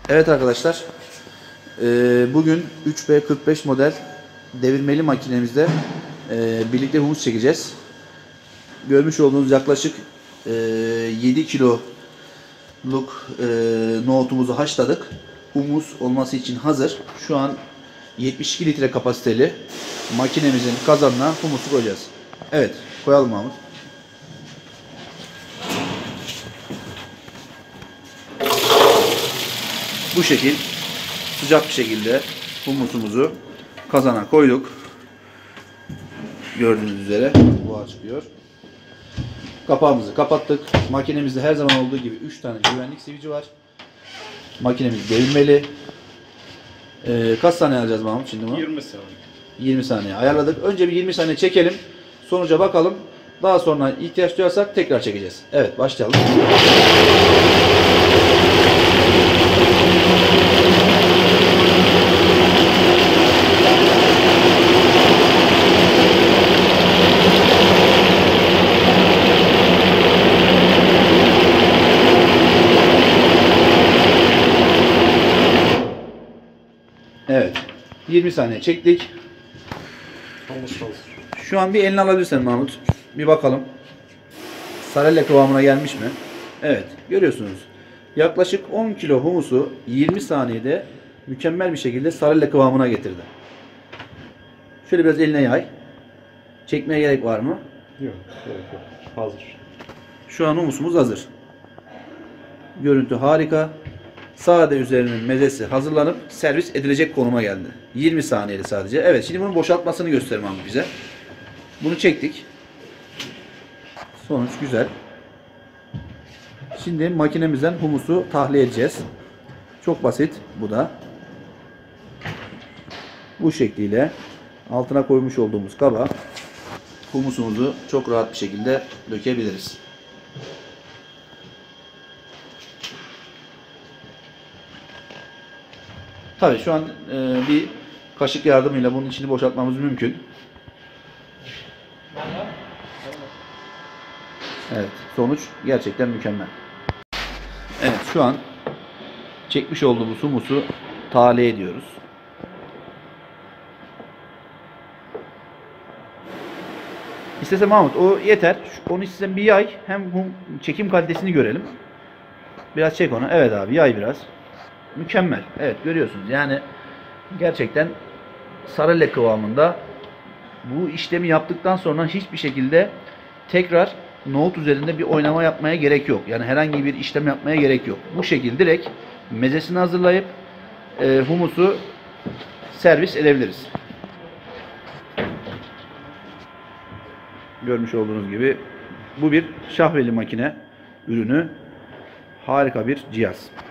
Evet arkadaşlar, bugün 3B45 model devirmeli makinemizde birlikte humus çekeceğiz. Görmüş olduğunuz yaklaşık 7 kiloluk nohutumuzu haşladık. Humus olması için hazır. Şu an 72 litre kapasiteli makinemizin kazanına humusu koyacağız. Evet, koyalım Mahmut. Bu şekil sıcak bir şekilde humusumuzu kazana koyduk. Gördüğünüz üzere buhar çıkıyor. Kapağımızı kapattık. Makinemizde her zaman olduğu gibi 3 tane güvenlik sivici var. Makinemiz devirmeli. Kaç saniye alacağız Mahmut şimdi bunu? 20 saniye. 20 saniye ayarladık. Önce bir 20 saniye çekelim. Sonuca bakalım. Daha sonra ihtiyaç duyarsak tekrar çekeceğiz. Evet, başlayalım. Evet. 20 saniye çektik. Humus hazır. Şu an bir elini alabilirsen Mahmut. Bir bakalım. Sarelle kıvamına gelmiş mi? Evet. Görüyorsunuz. Yaklaşık 10 kilo humusu 20 saniyede mükemmel bir şekilde sarelle kıvamına getirdi. Şöyle biraz eline yay. Çekmeye gerek var mı? Yok, gerek yok. Hazır. Şu an humusumuz hazır. Görüntü harika. Sade üzerinin mezesi hazırlanıp servis edilecek konuma geldi. 20 saniyeli sadece. Evet, şimdi bunun boşaltmasını göstermem bize. Bunu çektik. Sonuç güzel. Şimdi makinemizden humusu tahliye edeceğiz. Çok basit bu da. Bu şekliyle altına koymuş olduğumuz kaba humusumuzu çok rahat bir şekilde dökebiliriz. Tabii şu an bir kaşık yardımıyla bunun içini boşaltmamız mümkün. Evet, sonuç gerçekten mükemmel. Evet, şu an çekmiş olduğumuz humusu tahliye ediyoruz. İstesem Mahmut o yeter. Onu istesem bir yay, hem çekim kalitesini görelim. Biraz çek onu. Evet abi, yay biraz. Mükemmel. Evet, görüyorsunuz. Yani gerçekten sarelle kıvamında. Bu işlemi yaptıktan sonra hiçbir şekilde tekrar nohut üzerinde bir oynama yapmaya gerek yok. Yani herhangi bir işlem yapmaya gerek yok. Bu şekilde direkt mezesini hazırlayıp humusu servis edebiliriz. Görmüş olduğunuz gibi bu bir Şahveli makine ürünü. Harika bir cihaz.